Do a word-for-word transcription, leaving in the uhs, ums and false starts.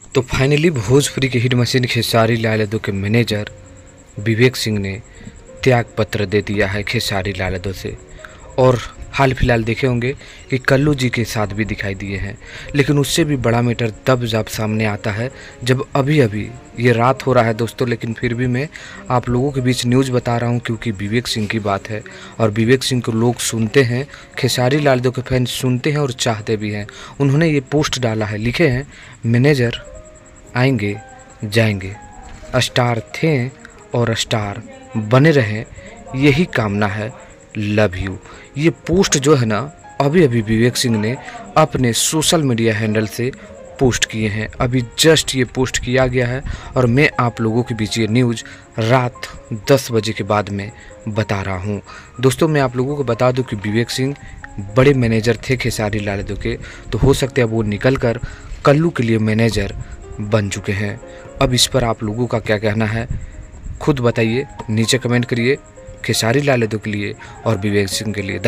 तो फाइनली भोजपुरी के hit machine Khesari Lal Yadav के मैनेजर विवेक सिंह ने त्याग पत्र दे दिया है खेसारी लाल यादव से। और हाल फिलहाल देखे होंगे कि कल्लू जी के साथ भी दिखाई दिए हैं, लेकिन उससे भी बड़ा मैटर तब जब सामने आता है जब अभी अभी ये रात हो रहा है दोस्तों, लेकिन फिर भी मैं आप लोगों के बीच न्यूज़ बता रहा हूँ क्योंकि विवेक सिंह की बात है और विवेक सिंह को लोग सुनते हैं, खेसारी लाल यादव के फैन सुनते हैं और चाहते भी हैं। उन्होंने ये पोस्ट डाला है, लिखे हैं मैनेजर आएंगे जाएंगे, स्टार थे और स्टार बने रहें, यही कामना है, लव यू। ये पोस्ट जो है ना अभी अभी विवेक सिंह ने अपने सोशल मीडिया हैंडल से पोस्ट किए हैं। अभी जस्ट ये पोस्ट किया गया है और मैं आप लोगों के बीच ये न्यूज़ रात दस बजे के बाद में बता रहा हूँ। दोस्तों मैं आप लोगों को बता दूं कि विवेक सिंह बड़े मैनेजर थे खेसारी लाल यादव के, तो हो सकता है वो निकल कर कल्लू के लिए मैनेजर बन चुके हैं। अब इस पर आप लोगों का क्या कहना है खुद बताइए, नीचे कमेंट करिए खेसारी लाल यादव के लिए और विवेक सिंह के लिए।